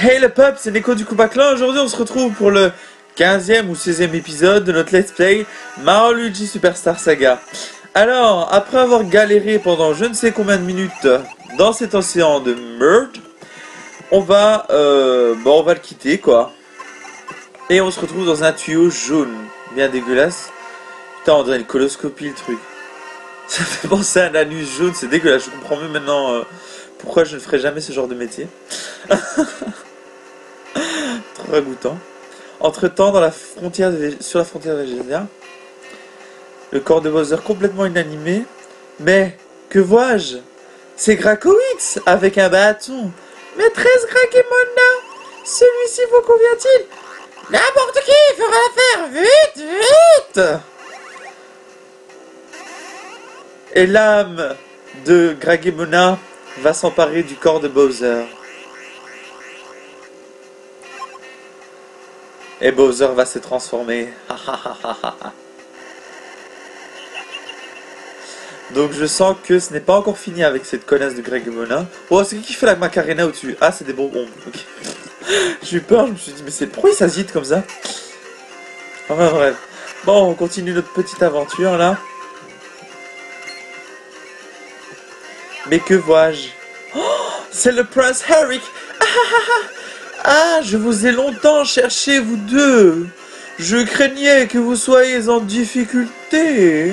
Hey le peuple, c'est Neko du Koupaclan. Aujourd'hui on se retrouve pour le 15e ou 16e épisode de notre Let's Play Mario Luigi Superstar Saga. Alors, après avoir galéré pendant je ne sais combien de minutes dans cet océan de merde, on va le quitter quoi. Et on se retrouve dans un tuyau jaune, bien dégueulasse. Putain, on dirait une coloscopie le truc. Ça fait penser à un anus jaune, c'est dégueulasse. Je comprends mieux maintenant pourquoi je ne ferai jamais ce genre de métier. Trop ragoûtant. Entre-temps, sur la frontière de Végésia, le corps de Bowser complètement inanimé. Mais, que vois-je? C'est Grakowitz avec un bâton. Maîtresse Grakemona, celui-ci vous convient-il? N'importe qui fera l'affaire, vite, vite! Et l'âme de Grakemona va s'emparer du corps de Bowser. Et Bowser va se transformer. Donc je sens que ce n'est pas encore fini avec cette connasse de Grakemona. Oh, c'est qui fait la Macarena au-dessus? Ah, c'est des bonbons. Okay. J'ai eu peur, je me suis dit, mais c'est pourquoi il s'agite comme ça? Enfin bref. Bon, on continue notre petite aventure là. Mais que vois-je? Oh, c'est le prince Eric. Ah, je vous ai longtemps cherché, vous deux. Je craignais que vous soyez en difficulté.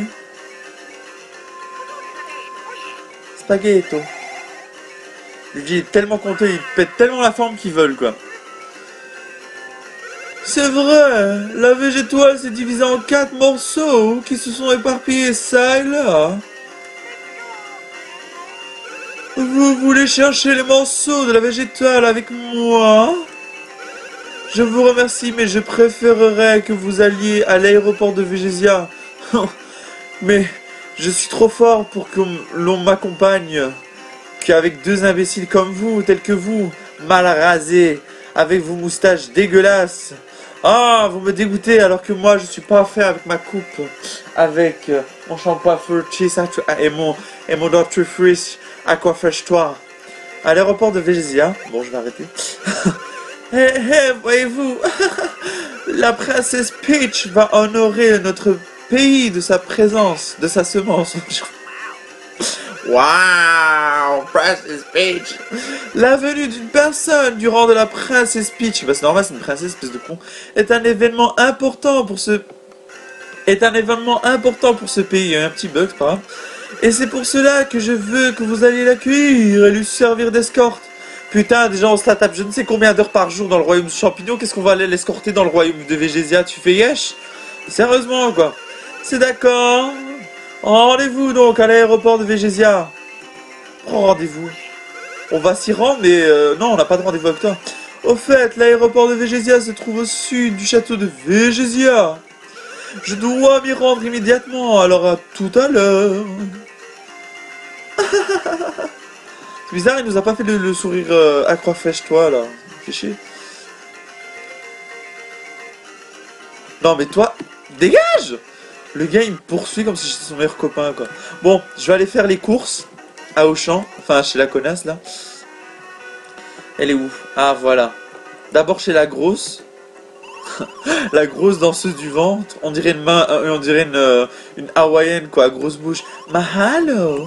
Spaghetto. Luigi est tellement content, il pète tellement la forme qu'ils veulent, quoi. C'est vrai, la végétoile s'est divisée en 4 morceaux qui se sont éparpillés ça et là. Vous voulez chercher les morceaux de la végétale avec moi? Je vous remercie, mais je préférerais que vous alliez à l'aéroport de Végésia. Mais je suis trop fort pour que l'on m'accompagne. Qu'avec deux imbéciles comme vous, tels que vous, mal rasés, avec vos moustaches dégueulasses. Ah, vous me dégoûtez alors que moi je suis pas fait avec ma coupe, avec mon shampoing Furchis et mon dentifrice Aquafresh-toi. À l'aéroport de Végésia. Bon, je vais arrêter. Voyez-vous, la princesse Peach va honorer notre pays de sa présence, de sa semence. Waouh, Princess Peach. La venue d'une personne du rang de la princesse Peach, bah c'est normal, c'est une princesse, espèce de con, est un événement important pour ce pays. Il y a un petit bug, c'est pas grave. Et c'est pour cela que je veux que vous alliez l'accueillir et lui servir d'escorte. Putain, déjà on se la tape je ne sais combien d'heures par jour dans le royaume du champignon. Qu'est-ce qu'on va aller l'escorter dans le royaume de Végésia? Tu fais yesh? Sérieusement quoi? C'est d'accord. Rendez-vous donc à l'aéroport de Végésia. Oh, rendez-vous. On va s'y rendre mais non, on n'a pas de rendez-vous avec toi. Au fait, l'aéroport de Végésia se trouve au sud du château de Végésia. Je dois m'y rendre immédiatement, alors à tout à l'heure. C'est bizarre, il nous a pas fait le sourire Aquafresh-toi là. Fais chier. Non mais toi, dégage! Le gars il me poursuit comme si j'étais son meilleur copain quoi. Bon, je vais aller faire les courses à Auchan, enfin chez la connasse là. Elle est où? Ah voilà. D'abord chez la grosse. La grosse danseuse du ventre. On dirait une hawaïenne quoi, grosse bouche. Mahalo!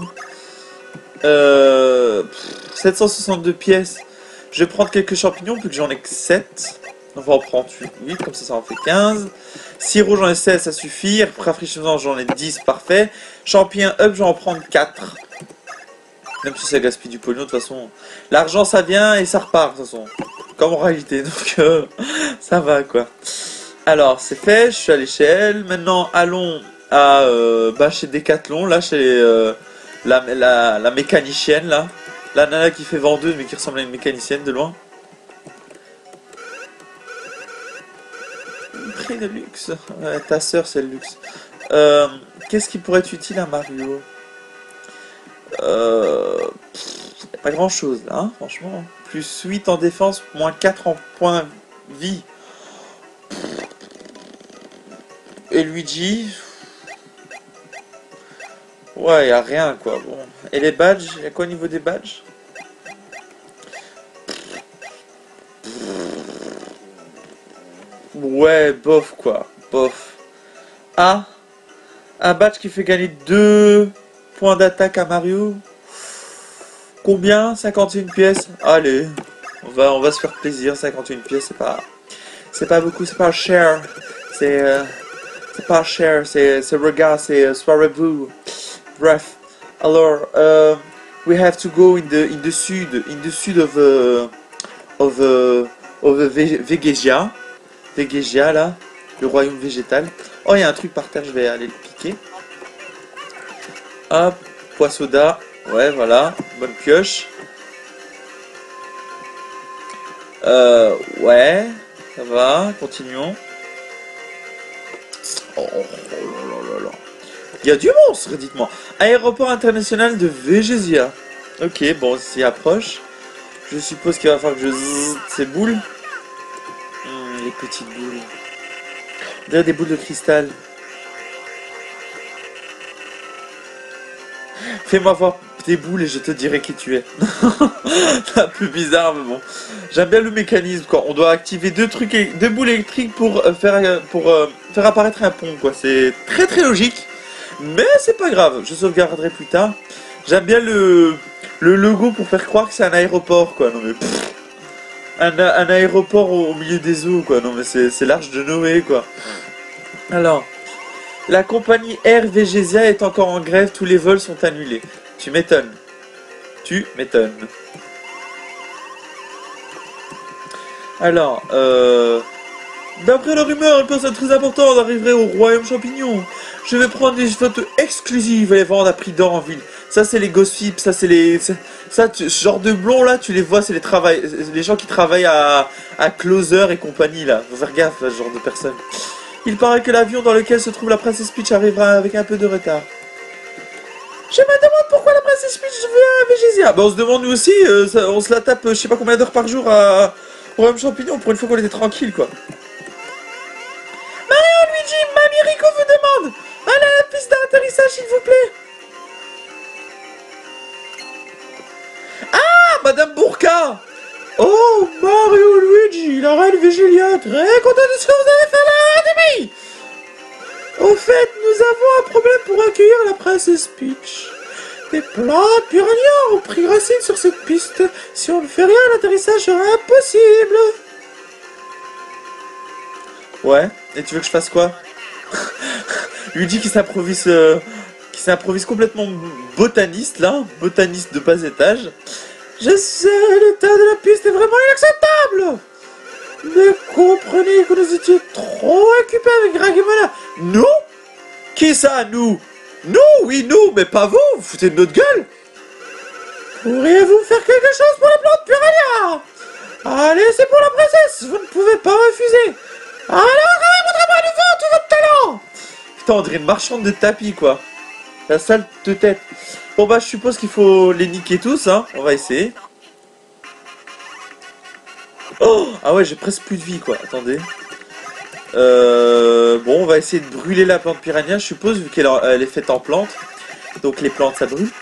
762 pièces. Je vais prendre quelques champignons, vu que j'en ai que 7. On va en prendre 8, comme ça en fait 15. Sirop, j'en ai 16, ça suffit. Rafraîchissant, j'en ai 10, parfait. Champignons up, je vais en prendre 4. Même si ça gaspille du pognon, de toute façon. L'argent, ça vient et ça repart, de toute façon. Comme en réalité, donc ça va, quoi. Alors, c'est fait, je suis à l'échelle. Maintenant, allons à chez Decathlon, là, chez la mécanicienne, là. La nana qui fait vendeuse, mais qui ressemble à une mécanicienne de loin. Prix de luxe. Ouais, ta soeur, c'est le luxe. Qu'est-ce qui pourrait être utile à Mario? Pas grand chose là, hein, franchement. Plus 8 en défense, moins 4 en points vie. Et Luigi. Ouais, y a rien quoi. Bon. Et les badges, y a quoi au niveau des badges? Ouais, bof quoi. Bof. Ah, un badge qui fait gagner 2 points d'attaque à Mario. Combien? 51 pièces. Allez, on va se faire plaisir. 51 pièces, c'est pas beaucoup, c'est pas cher. C'est pas cher, c'est regard, c'est soirez-vous. Bref. Alors, we have to go in the sud of Vegesia. Vegesia là, le royaume végétal. Oh, il y a un truc par terre, je vais aller le piquer. Hop, poissoda. Ouais, voilà, bonne pioche. Ouais, ça va, continuons. Oh, oh, là là là. Il y a du monstre, dites-moi. Aéroport international de Vegesia. Ok, bon, on s'y approche. Je suppose qu'il va falloir que je zzz ces boules. Les petites boules. On dirait des boules de cristal. Fais-moi voir tes boules et je te dirai qui tu es. C'est un peu bizarre, mais bon. J'aime bien le mécanisme, quoi. On doit activer deux boules électriques pour faire apparaître un pont, quoi. C'est très très logique. Mais c'est pas grave, je sauvegarderai plus tard. J'aime bien le logo pour faire croire que c'est un aéroport, quoi. Non mais un aéroport au milieu des eaux, quoi. Non mais c'est l'Arche de Noé, quoi. Alors, la compagnie Air Vegesia est encore en grève, tous les vols sont annulés. Tu m'étonnes. Tu m'étonnes. Alors, d'après la rumeur, une personne très importante arriverait au royaume champignon. Je vais prendre des photos exclusives et les vendre à prix d'or en ville. Ça, c'est les gossips, ça, c'est les... ce genre de blonds, là, tu les vois, c'est les gens qui travaillent à Closer et compagnie, là. Faut faire gaffe à ce genre de personnes. Il paraît que l'avion dans lequel se trouve la princesse Peach arrivera avec un peu de retard. Je me demande pourquoi la princesse Peach vient à Vegesia. Bah, on se demande nous aussi, on se la tape, je sais pas combien d'heures par jour au royaume champignon, pour une fois qu'on était tranquille, quoi. Mario, Luigi, Mamie Rico vous demande. Allez à la piste d'atterrissage, s'il vous plaît. Ah, Madame Bourka. Oh, Mario, Luigi, la reine Vegelia, très content de ce que vous avez fait là, Demi. Au fait, nous avons un problème pour accueillir la princesse Peach. Des plantes piranhas ont pris racine sur cette piste. Si on ne fait rien, l'atterrissage sera impossible. Ouais, et tu veux que je fasse quoi? Luigi qui s'improvise complètement botaniste, là, botaniste de bas étage. Je sais, l'état de la piste est vraiment inacceptable. Mais comprenez que nous étions trop occupés avec Dragamala. Nous? Qui ça, nous? Nous, oui, nous, mais pas vous, vous foutez de notre gueule. Pourriez-vous faire quelque chose pour les plantes piranha? Allez, c'est pour la princesse, vous ne pouvez pas refuser. Alors, montrez-moi à nouveau tout votre talent. Putain, on dirait une marchande de tapis, quoi. La salle de tête. Bon, bah, je suppose qu'il faut les niquer tous, hein. On va essayer. Oh! Ah ouais, j'ai presque plus de vie, quoi. Attendez. Bon, on va essayer de brûler la plante piranha, je suppose, vu qu'elle est faite en plante. Donc, les plantes, ça brûle.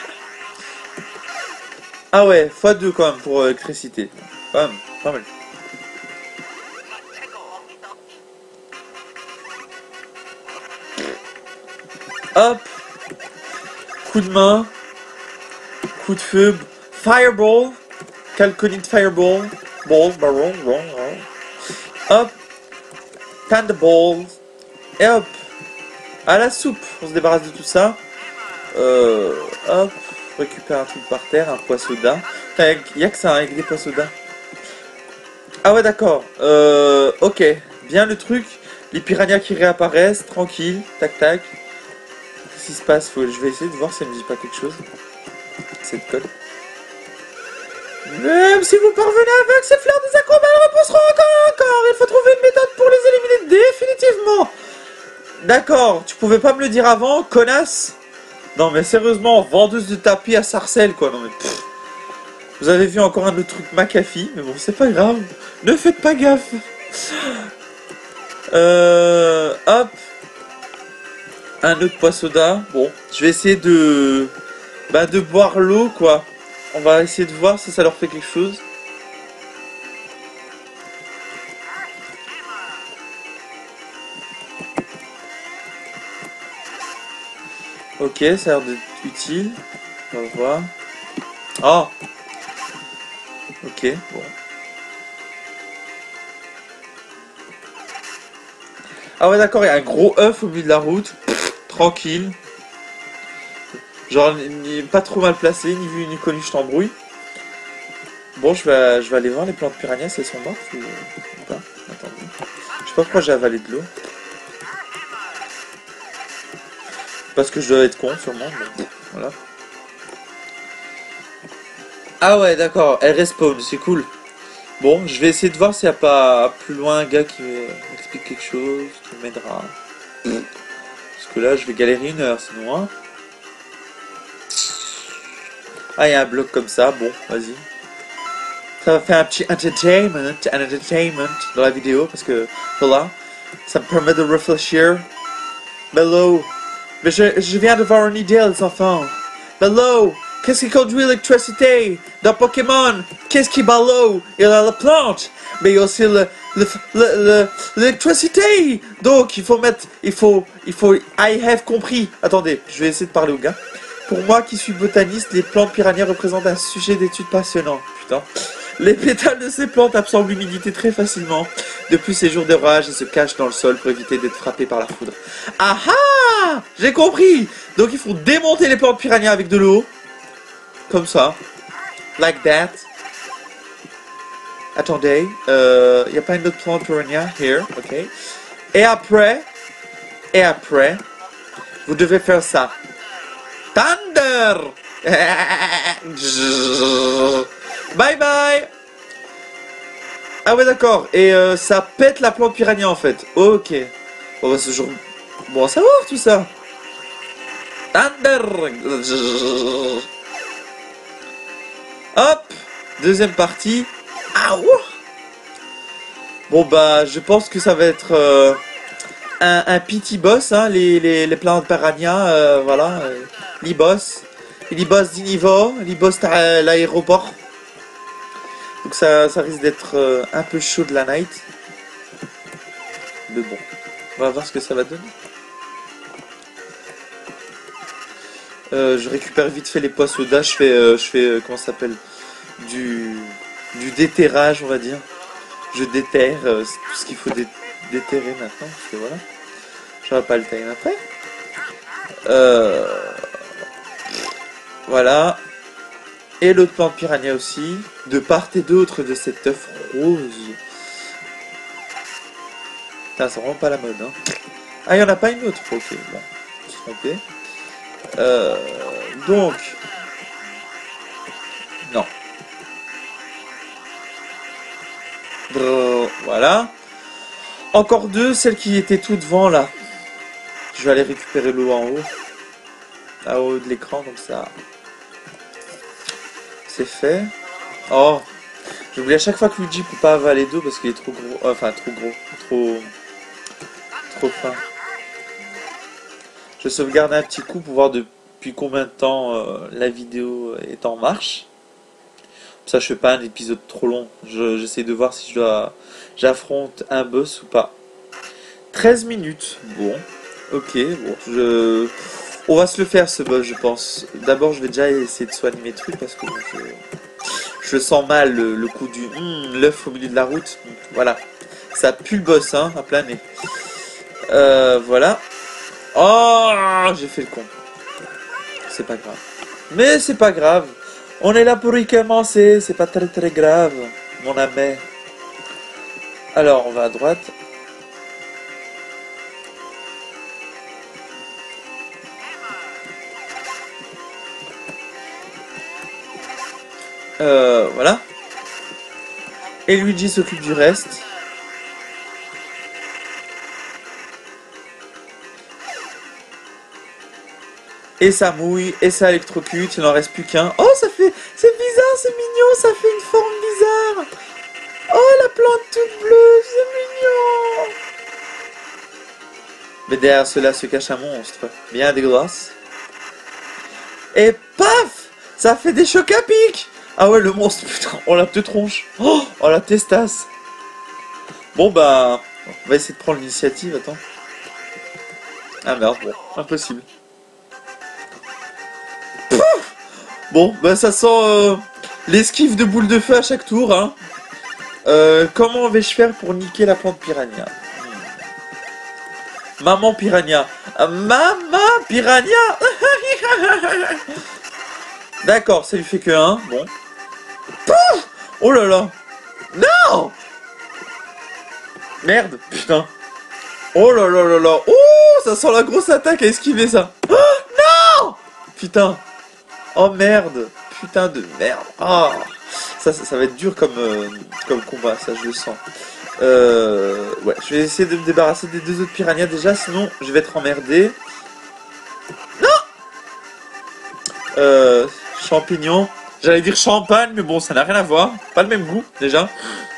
Ah ouais, x2 quand même pour électricité. Quand même, pas mal. Hop. Coup de main. Coup de feu. Fireball. Calconite Fireball. Balls, baron, hop. Panda Balls. Et hop. À la soupe. On se débarrasse de tout ça. Hop. Récupère un truc par terre. Un poissoda. Il n'y a que ça avec des poissodas. Ah ouais, d'accord. Ok. Bien le truc. Les piranhas qui réapparaissent. Tranquille. Tac, tac. Qu'est-ce qui se passe? Je vais essayer de voir si elle me dit pas quelque chose. Cette code. Même si vous parvenez avec ces fleurs des accombres, elles repousseront encore et encore. Il faut trouver une méthode pour les éliminer définitivement. D'accord, tu pouvais pas me le dire avant, connasse? Non mais sérieusement, vendeuse de tapis à Sarcelles, quoi. Non mais pff. Vous avez vu encore un autre truc McAfee, mais bon, c'est pas grave. Ne faites pas gaffe. Hop. Un autre poissoda. Bon, je vais essayer de boire l'eau, quoi. On va essayer de voir si ça leur fait quelque chose. Ok, ça a l'air d'être utile. On va voir. Oh. Ok, bon. Ah ouais, d'accord, il y a un gros œuf au milieu de la route. Pff, tranquille. Genre, pas trop mal placé, ni vu ni connu, je t'embrouille. Bon, je vais aller voir les plantes piranhas, si elles sont mortes ou pas. Attendez. Je sais pas pourquoi j'ai avalé de l'eau. Parce que je dois être con, sûrement. Mais voilà. Ah ouais, d'accord, elles respawn, c'est cool. Bon, je vais essayer de voir s'il n'y a pas plus loin un gars qui m'explique quelque chose, qui m'aidera. Parce que là, je vais galérer une heure, sinon, hein. Ah, il y a un bloc comme ça, bon, vas-y. Ça va faire un petit entertainment dans la vidéo, parce que, voilà, ça me permet de réfléchir. Bello, mais je viens de voir une idée, les enfants. Bello, qu'est-ce qui conduit l'électricité dans Pokémon? Qu'est-ce qui bat l'eau? Il y a la plante, mais il y a aussi l'électricité. Donc, il faut mettre, I have compris. Attendez, je vais essayer de parler au gars. Pour moi qui suis botaniste, les plantes piranhas représentent un sujet d'étude passionnant. Putain. Les pétales de ces plantes absorbent l'humidité très facilement depuis ces jours d'orage et se cachent dans le sol pour éviter d'être frappés par la foudre. Ah ah! J'ai compris! Donc il faut démonter les plantes piranhas avec de l'eau. Comme ça. Like that. Attendez, y a pas une autre plante piranha? Here, ok. Et après, vous devez faire ça. Thunder! Bye bye. Ah ouais d'accord. Et ça pète la plante piranha en fait. Ok. Bon bah c'est genre... Bon à savoir tout ça. Thunder. Hop. Deuxième partie. Ah ouh. Bon bah je pense que ça va être un petit boss hein, les plantes piranha voilà. Les boss d'Inivo, les boss à l'aéroport. Donc ça risque d'être un peu chaud de la night. Mais bon, on va voir ce que ça va donner. Je récupère vite fait les pois soda, je fais comment ça s'appelle du déterrage on va dire. Je déterre tout ce qu'il faut déterrer maintenant, parce que voilà. J'aurai pas le time après. Voilà. Et l'autre plante piranha aussi, de part et d'autre de cet œuf rose. Putain, c'est vraiment pas la mode, hein. Ah, il n'y en a pas une autre. Ok, bon, je suis trompé. Donc... Non. Voilà. Encore deux, celles qui étaient tout devant, là. Je vais aller récupérer l'eau en haut. Là, au haut de l'écran, comme ça. C'est fait. Oh, j'oublie à chaque fois que Luigi peut pas avaler d'eau parce qu'il est trop gros. Enfin, trop gros. Trop fin. Je sauvegarde un petit coup pour voir depuis combien de temps la vidéo est en marche. Comme ça, je fais pas un épisode trop long. J'essaie de voir si j'affronte un boss ou pas. 13 minutes. Bon. Ok, bon. On va se le faire ce boss, je pense. D'abord, je vais déjà essayer de soigner mes trucs parce que je sens mal le coup du l'œuf au milieu de la route. Voilà. Ça pue le boss, hein, à plein nez. Voilà. Oh, j'ai fait le con. C'est pas grave. Mais c'est pas grave. On est là pour y commencer. C'est pas très grave, mon ami. Alors, on va à droite. Voilà. Et Luigi s'occupe du reste. Et ça mouille, et ça électrocute, il n'en reste plus qu'un. Oh, ça fait... C'est bizarre, c'est mignon, ça fait une forme bizarre. Oh, la plante toute bleue, c'est mignon. Mais derrière cela se cache un monstre, bien dégueulasse. Et paf, ça fait des chocs à pic. Ah ouais, le monstre, putain, oh la petite tronche. Oh la testasse. Bon bah, on va essayer de prendre l'initiative, attends. Ah merde, bon, impossible. Bon, bah ça sent l'esquive de boule de feu à chaque tour, hein. Comment vais-je faire pour niquer la plante piranha? Maman piranha. Maman piranha. D'accord, ça lui fait que un. Bon. Pouf. Oh là là. Non. Merde, putain. Oh là là là là. Oh, ça sent la grosse attaque à esquiver ça. Oh, non. Putain. Oh merde. Putain de merde. Ah. Ça va être dur comme combat, ça je le sens. Ouais, je vais essayer de me débarrasser des deux autres piranhas déjà, sinon je vais être emmerdé. Non. Champignons. J'allais dire champagne, mais bon, ça n'a rien à voir. Pas le même goût, déjà.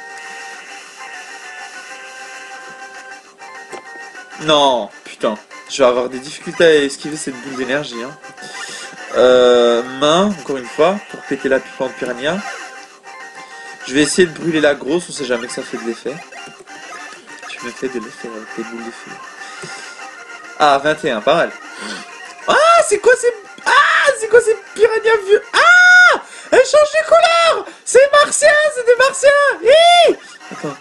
Non, putain. Je vais avoir des difficultés à esquiver cette boule d'énergie. Hein. Main, encore une fois, pour péter la plante piranha. Je vais essayer de brûler la grosse, on sait jamais que ça fait de l'effet. Tu me fais de l'effet avec tes boules de feu. Ah, 21, pas mal. Ah, c'est quoi ces... Ah, c'est quoi ces piranhas vieux? Ah, elles changent de couleur. C'est martien, c'est des martiens. Hi. Attends.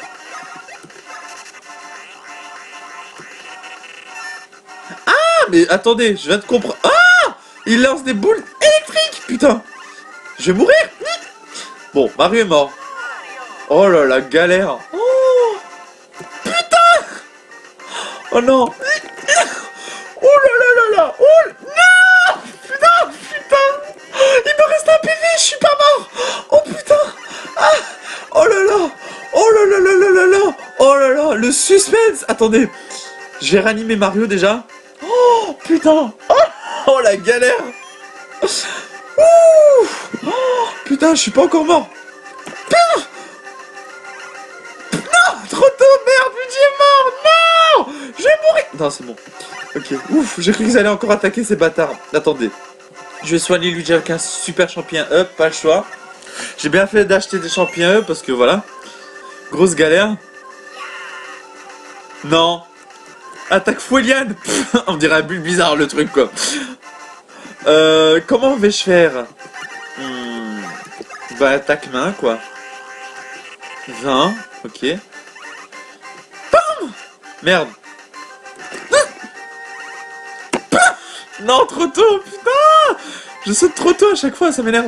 Ah, mais attendez, je viens de comprendre. Ah, il lance des boules électriques, putain. Je vais mourir. Bon, Mario est mort. Oh là la galère. Oh, putain. Oh non. Oh là là là là. Oh non. Putain, putain. Il me reste un PV, je suis pas mort. Oh putain. Ah. Oh là là. Oh là là là là là là. Oh là là, le suspense. Attendez. Je vais réanimer Mario déjà. Oh putain. Oh la galère. Ouh. Oh, putain, je suis pas encore mort. Non, trop tôt, merde, Luigi est mort. Non, je vais mourir. Non, c'est bon. Ok, ouf, j'ai cru qu'ils allaient encore attaquer ces bâtards. Attendez. Je vais soigner Luigi avec un super champignon up, pas le choix. J'ai bien fait d'acheter des champignons up parce que voilà. Grosse galère. Non. Attaque fouéliane. On dirait un bulle bizarre le truc quoi. Comment vais-je faire? Bah attaque main quoi. 20, ok. Bam. Merde. Non, trop tôt, putain. Je saute trop tôt à chaque fois, ça m'énerve.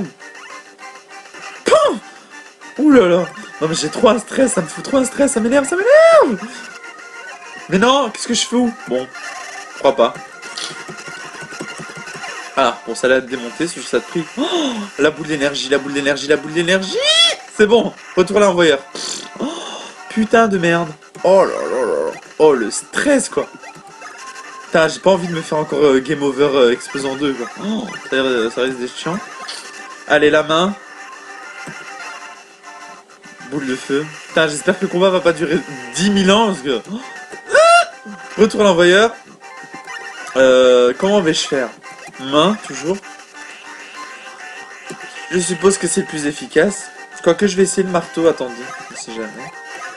Ouh là là. Non mais j'ai trop un stress, ça me fout trop un stress, ça m'énerve, ça m'énerve. Mais non, qu'est-ce que je fous? Bon, je crois pas. Ah, bon, ça l'a démonté, c'est juste ça de prix. Oh, la boule d'énergie, la boule d'énergie, la boule d'énergie. C'est bon, retour à l'envoyeur. Oh, putain de merde. Oh là là là. Oh, le stress, quoi. Putain, j'ai pas envie de me faire encore game over explosant 2, quoi. Oh, ça risque d'être chiant. Allez, la main. Boule de feu. Putain, j'espère que le combat va pas durer 10 000 ans, parce que... Retour à l'envoyeur. Comment vais-je faire? Main, toujours. Je suppose que c'est le plus efficace. Quoique je vais essayer le marteau, attendez. Je sais jamais.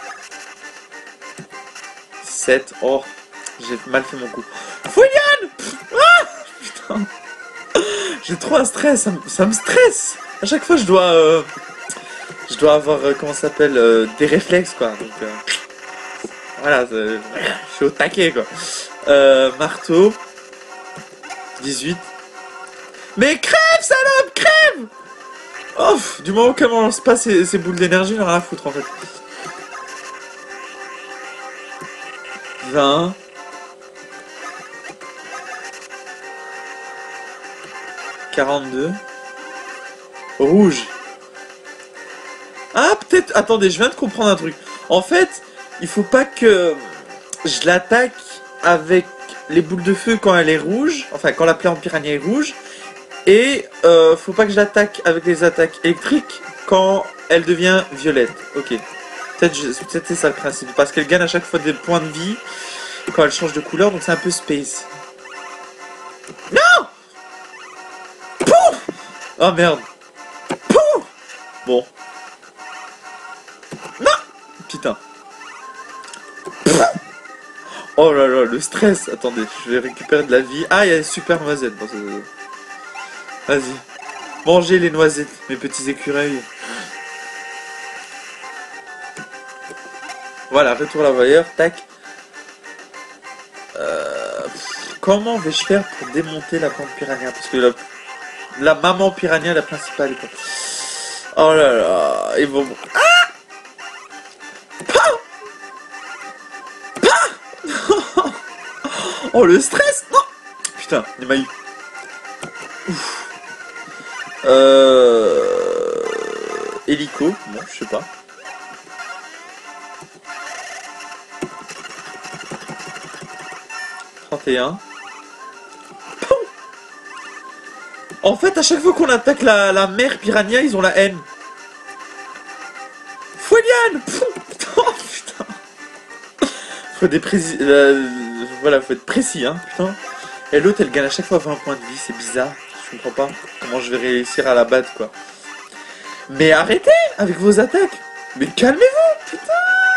7. Oh, j'ai mal fait mon coup. Fouillane. Ah, putain. J'ai trop un stress, ça me stresse. À chaque fois, je dois avoir, comment ça s'appelle, des réflexes, quoi. Donc, voilà, je suis au taquet, quoi. Marteau. 18. Mais crève, salope, crève. Oh, du moment qu'elle m'en lance pas ces boules d'énergie, j'en ai rien à foutre, en fait. 20. 42. Rouge. Ah, peut-être... Attendez, je viens de comprendre un truc. En fait, il faut pas que je l'attaque avec les boules de feu quand elle est rouge. Enfin, quand la plante piranha est rouge. Et faut pas que je l'attaque avec les attaques électriques quand elle devient violette. Ok. Peut-être c'est ça le principe. Parce qu'elle gagne à chaque fois des points de vie quand elle change de couleur. Donc c'est un peu space. Non. Pouf. Oh merde. Pouf. Bon. Non. Putain. Oh là là, le stress. Attendez, je vais récupérer de la vie. Ah, il y a une super noisette dans ce... Vas-y. Mangez les noisettes, mes petits écureuils. Voilà, retour l'envoyeur, tac. Comment vais-je faire pour démonter la plante piranha? Parce que la maman piranha, la principale, quoi. Oh là là, ils vont... Oh, le stress! Non! Putain, il m'a eu. Hélico, bon, je sais pas. En fait, à chaque fois qu'on attaque la mère piranha, ils ont la haine. Foueliane! Oh, putain. Faut des précis... voilà, faut être précis, hein, putain. Et l'autre, elle gagne à chaque fois 20 points de vie, c'est bizarre. Je comprends pas comment je vais réussir à la battre, quoi. Mais arrêtez avec vos attaques. Mais calmez-vous, putain.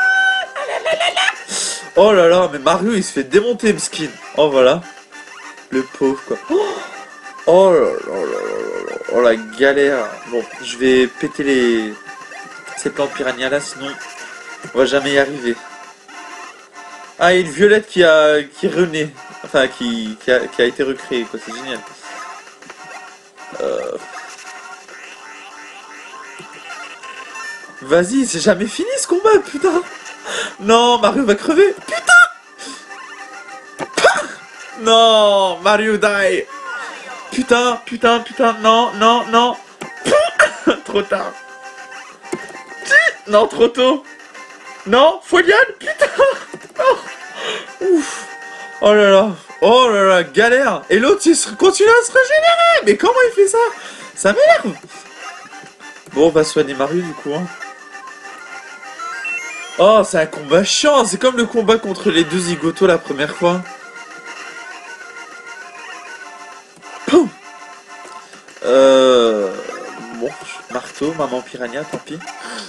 Oh là là, mais Mario, il se fait démonter, skin. Oh, voilà. Le pauvre, quoi. Oh là là là là là. Oh la galère. Bon, je vais péter ces plantes piranha là, sinon on va jamais y arriver. Ah, il y a une violette qui est renée. Enfin, qui a été recréée, quoi. C'est génial. Vas-y, c'est jamais fini ce combat, putain. Non, Mario va crever. Putain. Non, Mario die. Putain, putain, putain, non, non, non. Trop tard. Non, trop tôt. Non, Foueliane, putain. Oh. Ouf. Oh là là, galère. Et l'autre, il continue à se régénérer. Mais comment il fait ça? Ça m'énerve. Bon, on va soigner Mario du coup. Hein. Oh, c'est un combat chiant. C'est comme le combat contre les deux zigotos la première fois. Poum. Bon, marteau, maman piranha, tant pis.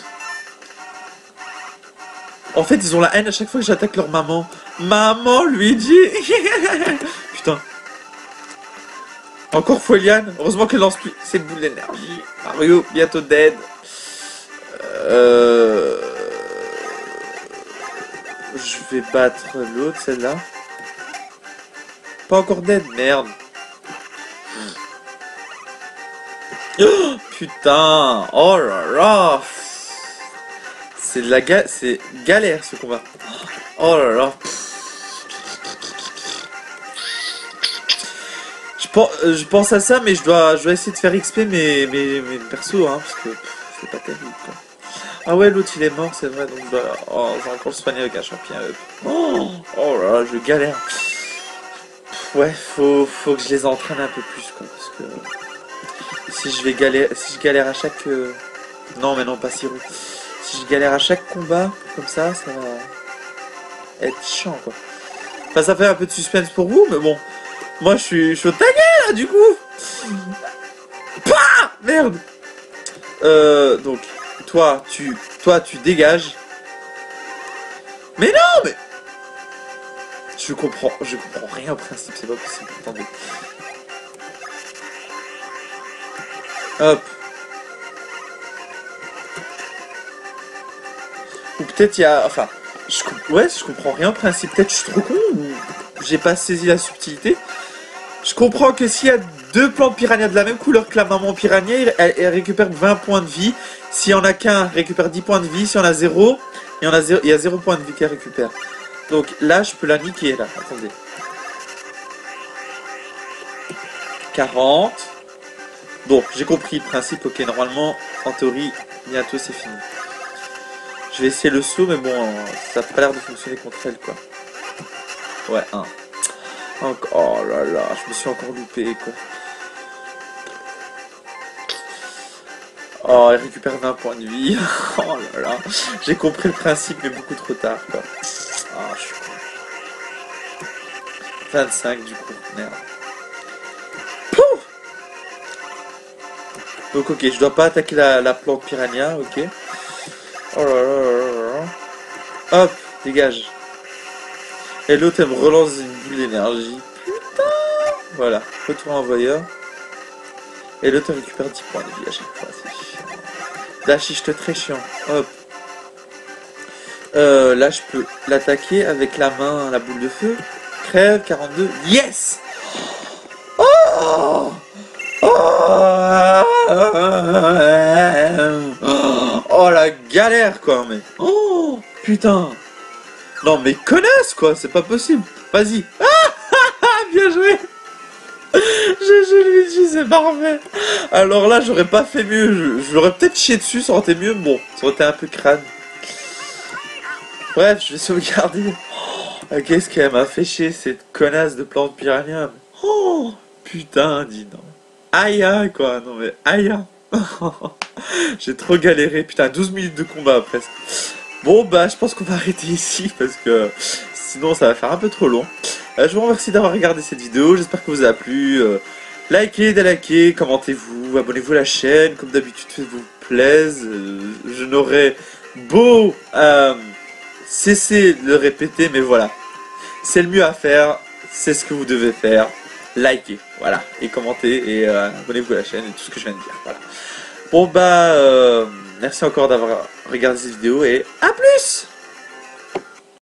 En fait, ils ont la haine à chaque fois que j'attaque leur maman. Maman, Luigi. Putain. Encore Foueliane. Heureusement qu'elle lance plus ses boules d'énergie. Mario, bientôt dead. Je vais battre l'autre, celle-là. Pas encore dead, merde. Oh, putain. Oh là là. C'est de la c'est galère ce combat. Oh là là. Je pense à ça, mais je dois essayer de faire XP mes persos, hein, parce que c'est pas terrible, quoi. Ah ouais, l'autre il est mort, c'est vrai, donc je dois... Oh, j'ai encore le soigner avec un champion. Oh là là, je galère. Ouais, faut que je les entraîne un peu plus, quoi, parce que... Si je galère à chaque... Non, mais non, pas si roux. Si je galère à chaque combat, comme ça va être chiant, quoi. Enfin, ça fait un peu de suspense pour vous, mais bon. Moi, je suis au taquet, là, du coup. Pah, merde. Donc, toi, tu dégages. Mais non, mais... Je comprends rien au principe, c'est pas possible. Attendez. Hop. Ou peut-être il y a... Enfin, je comprends rien au principe. Peut-être je suis trop con ou j'ai pas saisi la subtilité. Je comprends que s'il y a deux plantes piranha de la même couleur que la maman piranha, elle récupère 20 points de vie. S'il y en a qu'un, récupère 10 points de vie. S'il y en a 0, il y a 0 points de vie qu'elle récupère. Donc là, je peux la niquer, là. Attendez. 40. Bon, j'ai compris le principe. Ok, normalement, en théorie, bientôt c'est fini. Je vais essayer le saut, mais bon, ça n'a pas l'air de fonctionner contre elle, quoi. Ouais, 1. Oh là là, je me suis encore loupé, quoi. Oh, elle récupère 20 points de vie. Oh là là. J'ai compris le principe, mais beaucoup trop tard, quoi. Ah, je suis con. 25, du coup. Merde. Pouf. Donc, ok, je dois pas attaquer la plante piranha, ok. Oh là là là là. Hop, dégage. Et l'autre, elle me relance une boule d'énergie. Putain. Voilà, retour envoyeur. Et l'autre récupère 10 points de vie à chaque fois, c'est chiant. Là, c'est très chiant. Hop. Là, je peux l'attaquer avec la main, la boule de feu. Crève, 42. Yes! Oh! Oh! Oh, la galère, quoi, mais... Oh, putain! Non, mais connasse, quoi, c'est pas possible. Vas-y. Ah, bien joué! GG Luigi, c'est parfait. Alors là, j'aurais pas fait mieux. J'aurais peut-être chié dessus, ça aurait été mieux. Bon, ça aurait été un peu crâne. Bref, je vais sauvegarder. Oh, qu'est-ce qu'elle m'a fait chier, cette connasse de plante piranha. Oh, putain, dis non. Aïe, quoi. Non, mais aïe. J'ai trop galéré. Putain, 12 minutes de combat, presque. Bon, bah, je pense qu'on va arrêter ici, parce que sinon, ça va faire un peu trop long. Je vous remercie d'avoir regardé cette vidéo, j'espère que vous a plu. Likez, délikez, commentez-vous, abonnez-vous à la chaîne, comme d'habitude, faites-vous plaisir. Je n'aurais beau cesser de le répéter, mais voilà. C'est le mieux à faire, c'est ce que vous devez faire. Likez, voilà, et commentez, et abonnez-vous à la chaîne, et tout ce que je viens de dire, voilà. Bon bah, merci encore d'avoir regardé cette vidéo, et à plus!